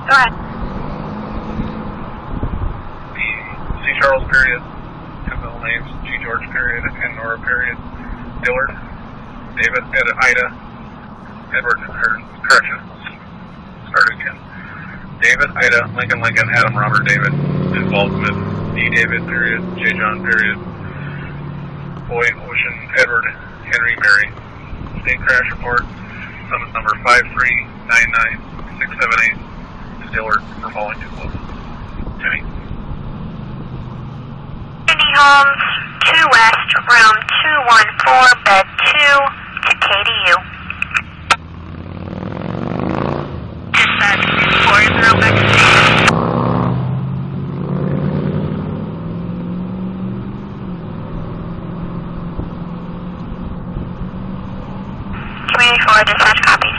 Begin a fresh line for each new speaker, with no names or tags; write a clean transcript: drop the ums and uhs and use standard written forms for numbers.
Go ahead.
C. Charles period, two middle names, G. George period, and Nora period, Dillard, David, Ida, Edward, correction, start again. David, Ida, Lincoln, Adam, Robert, David, involved with D. David period, J. John period, Boy, Ocean, Edward, Henry, Mary. State crash report, summons number 5399678 to Dillard for falling too close. Timmy.
Indy Homes, 2 West, room 214, bed 2, to KDU. Dispatch, 40 back to station. Community 4, dispatch copies.